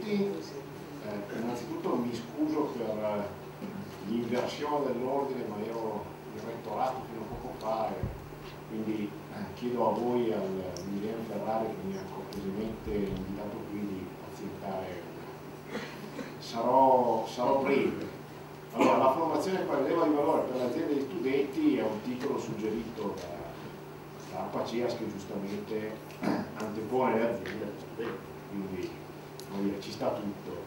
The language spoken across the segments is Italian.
tutti. Innanzitutto mi scuso per l'inversione dell'ordine, ma ero in rettorato fino a poco fa e quindi chiedo a voi, al Miriam Ferrari che mi ha cortesemente invitato qui, di pazientare. Sarò breve. Allora, la formazione per leva di valore per l'azienda degli studenti è un titolo suggerito da Apaceas, che giustamente antepone le aziende agli studenti, quindi ci sta tutto.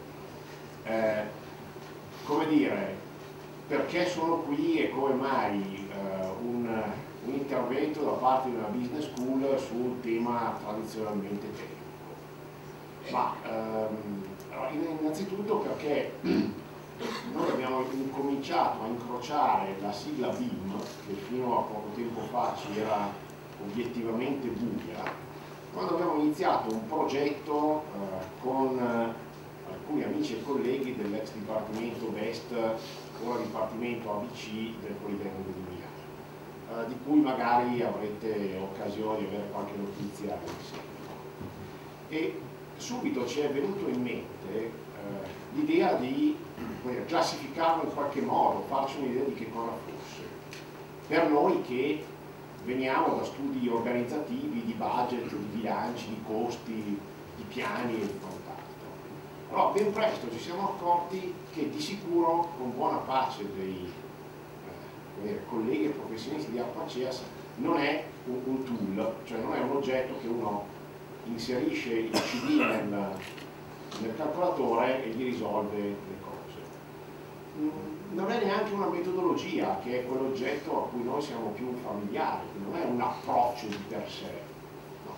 Come dire, perché sono qui e come mai un intervento da parte di una business school su un tema tradizionalmente tecnico? Ma innanzitutto perché noi abbiamo incominciato a incrociare la sigla BIM, che fino a poco tempo fa ci era obiettivamente buia, quando abbiamo iniziato un progetto con alcuni amici e colleghi dell'ex dipartimento BEST, ora dipartimento ABC del Politecnico di Milano, di cui magari avrete occasione di avere qualche notizia in seguito. E subito ci è venuto in mente l'idea di classificarlo in qualche modo, farci un'idea di che cosa fosse. Per noi che veniamo da studi organizzativi, di budget, di bilanci, di costi, di piani e di quant'altro. Però ben presto ci siamo accorti che di sicuro, con buona pace dei colleghi e professionisti di Apaceas, non è un tool, cioè non è un oggetto che uno inserisce il CD nel calcolatore e gli risolve le cose. Non è neanche una metodologia, che è quell'oggetto a cui noi siamo più familiari, non è un approccio di per sé, no.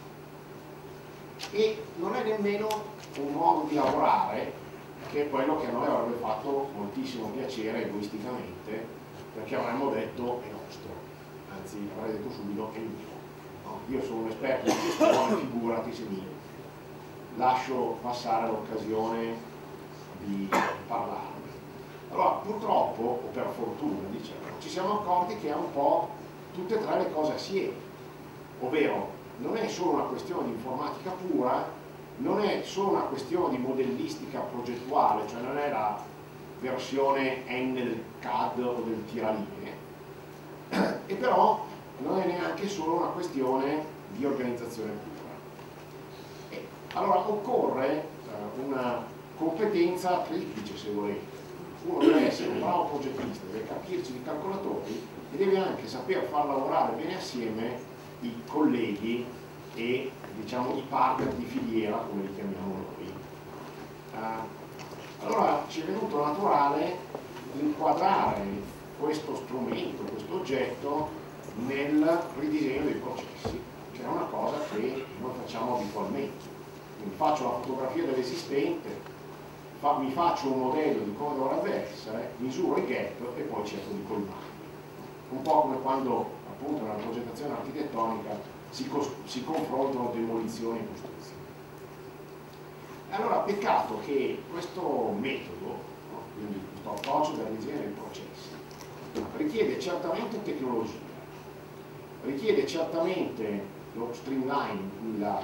E non è nemmeno un modo di lavorare, che è quello che a noi avrebbe fatto moltissimo piacere egoisticamente, perché avremmo detto è nostro, anzi avrei detto subito è mio. No, io sono un esperto di gestione, figurati se mi lascio passare l'occasione di parlarne. Allora, purtroppo, o per fortuna, diciamo, ci siamo accorti che è un po' tutte e tre le cose assieme, ovvero non è solo una questione di informatica pura, non è solo una questione di modellistica progettuale, cioè non è la versione N del CAD o del tiralinee, e però non è neanche solo una questione di organizzazione pura. E allora occorre una competenza triplice, se volete. Uno deve essere un bravo progettista, deve capirci di calcolatori e deve anche saper far lavorare bene assieme i colleghi e, diciamo, i partner di filiera, come li chiamiamo noi. Allora ci è venuto naturale inquadrare questo strumento, questo oggetto, nel ridisegno dei processi, che è una cosa che noi facciamo abitualmente. Quindi faccio la fotografia dell'esistente, mi faccio un modello di come dovrebbe essere, misuro i gap e poi cerco di colmarli. Un po' come quando appunto nella progettazione architettonica si confrontano demolizioni e costruzioni. Allora peccato che questo metodo, no, quindi questo approccio del disegno dei processi, richiede certamente tecnologia, richiede certamente lo streamline, la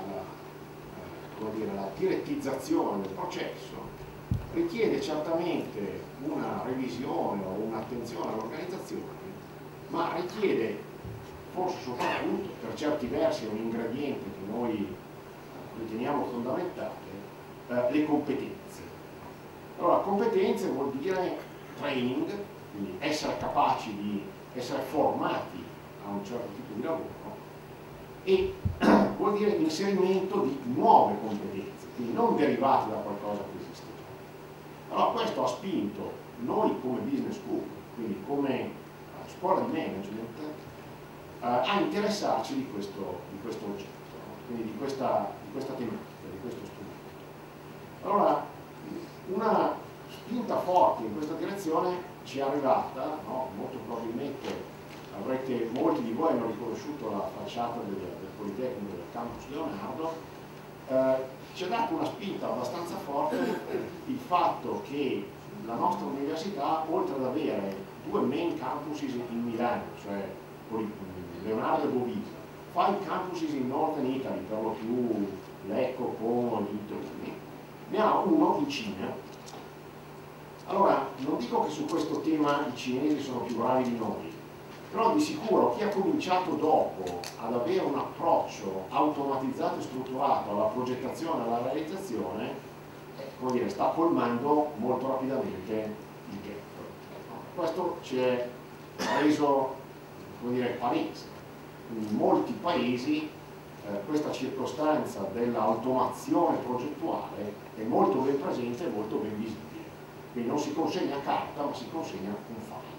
direttizzazione del processo, richiede certamente una revisione o un'attenzione all'organizzazione, ma richiede forse soprattutto, per certi versi è un ingrediente che noi riteniamo fondamentale, le competenze. Allora, competenze vuol dire training, quindi essere capaci di essere formati a un certo tipo di lavoro, e vuol dire inserimento di nuove competenze, quindi non derivate da qualcosa che esiste. Allora questo ha spinto noi come business school, quindi come scuola di management, a interessarci di questo oggetto, no? Quindi di questa tematica, di questo strumento. Allora, una spinta forte in questa direzione ci è arrivata, no? Molto probabilmente molti di voi hanno riconosciuto la facciata del Politecnico del Campus Leonardo. Ci ha dato una spinta abbastanza forte il fatto che la nostra università, oltre ad avere due main campuses in Milano, cioè Leonardo e Bovisa, fa i campuses in Northern Italy, per lo più Lecco, Como e dintorni, ne ha uno in Cina. Allora, non dico che su questo tema i cinesi sono più bravi di noi, però di sicuro chi ha cominciato dopo ad avere un approccio automatizzato e strutturato alla progettazione e alla realizzazione, come dire, sta colmando molto rapidamente il gap. Questo ci è reso, come dire, palese. In molti paesi questa circostanza dell'automazione progettuale è molto ben presente e molto ben visibile. Quindi non si consegna carta, ma si consegna un file.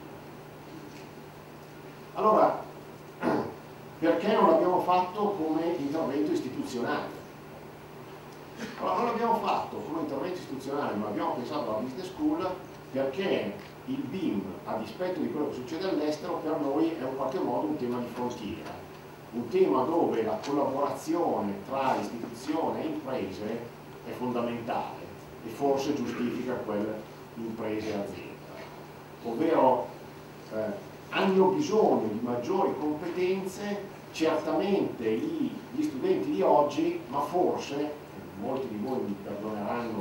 Allora, perché non l'abbiamo fatto come intervento istituzionale? Allora, non l'abbiamo fatto come intervento istituzionale, ma abbiamo pensato alla Business School perché il BIM, a dispetto di quello che succede all'estero, per noi è in qualche modo un tema di frontiera, un tema dove la collaborazione tra istituzione e imprese è fondamentale e forse giustifica quelle imprese e aziende. Ovvero hanno bisogno di maggiori competenze, certamente gli studenti di oggi, ma forse, molti di voi mi perdoneranno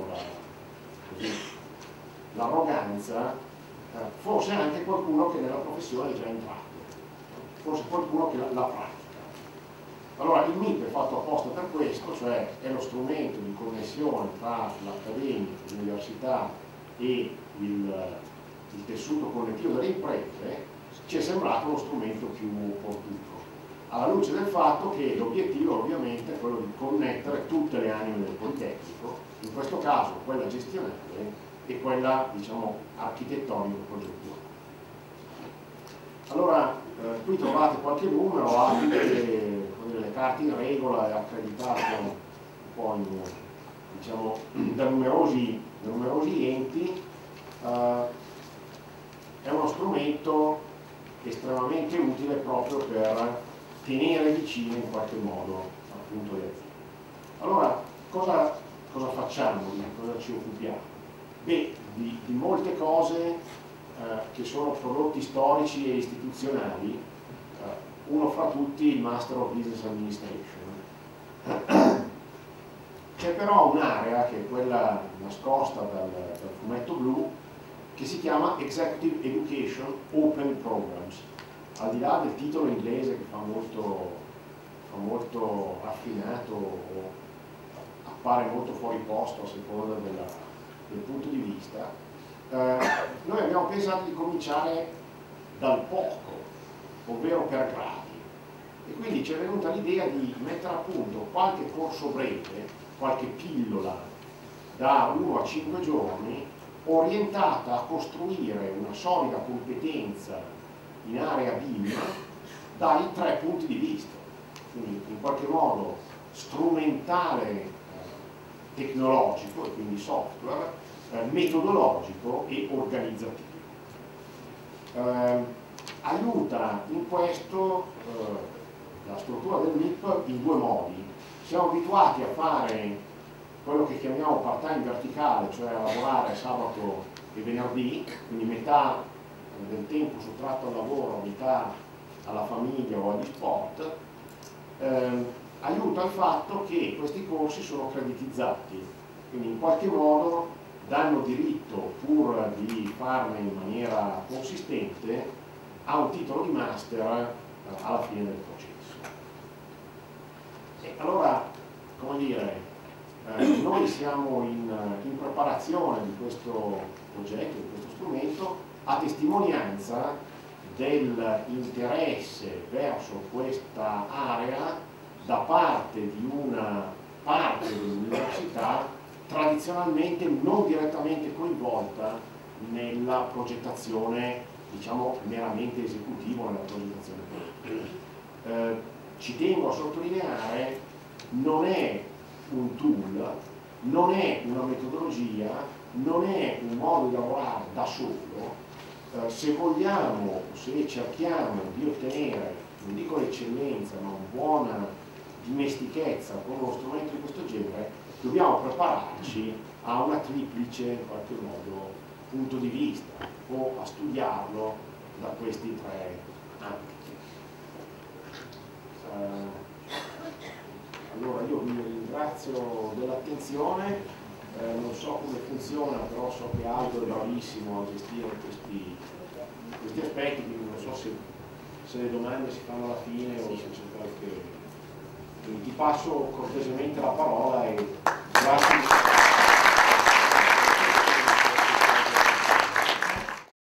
l'arroganza, forse anche qualcuno che nella professione è già entrato, forse qualcuno che la pratica. Allora il MIP è fatto apposta per questo, cioè è lo strumento di connessione tra l'accademia, l'università e il tessuto connettivo delle imprese. Ci è sembrato lo strumento più opportuno, alla luce del fatto che l'obiettivo ovviamente è quello di connettere tutte le anime del Politecnico, in questo caso quella gestionale e quella, diciamo, architettonico-progettuale. Allora, qui trovate qualche numero, anche le carte in regola e accreditate un po' diciamo, da numerosi enti. È uno strumento estremamente utile proprio per tenere vicine in qualche modo appunto le aziende. Allora, cosa facciamo? Di cosa ci occupiamo? Beh, di molte cose che sono prodotti storici e istituzionali, uno fra tutti il Master of Business Administration. C'è però un'area che è quella nascosta dal fumetto blu, che si chiama Executive Education Open Programs, al di là del titolo inglese che fa molto raffinato o appare molto fuori posto a seconda del punto di vista. Noi abbiamo pensato di cominciare dal poco, ovvero per gradi, e quindi ci è venuta l'idea di mettere a punto qualche corso breve, qualche pillola da 1 a 5 giorni, orientata a costruire una solida competenza in area BIM dai 3 punti di vista, quindi in qualche modo strumentale, tecnologico e quindi software, metodologico e organizzativo. Aiuta in questo la struttura del MIP in 2 modi. Siamo abituati a fare quello che chiamiamo part-time verticale, cioè a lavorare sabato e venerdì, quindi metà del tempo sottratto al lavoro, metà alla famiglia o agli sport. Aiuta il fatto che questi corsi sono creditizzati, quindi in qualche modo danno diritto, pur di farne in maniera consistente, a un titolo di master alla fine del processo. E allora, come dire, noi siamo in preparazione di questo progetto, di questo strumento, a testimonianza dell'interesse verso questa area da parte di una parte dell'università tradizionalmente non direttamente coinvolta nella progettazione, diciamo, meramente esecutiva, nella progettazione politica. Ci tengo a sottolineare, non è un tool, non è una metodologia, non è un modo di lavorare da solo. Se vogliamo, se cerchiamo di ottenere, non dico l'eccellenza, ma una buona dimestichezza con uno strumento di questo genere, dobbiamo prepararci a una triplice, in qualche modo, punto di vista, o a studiarlo da questi 3 ambiti. Allora io vi ringrazio dell'attenzione non so come funziona, però so che Aldo è bravissimo a gestire questi aspetti, quindi non so se le domande si fanno alla fine o se c'è qualche... Quindi ti passo cortesemente la parola e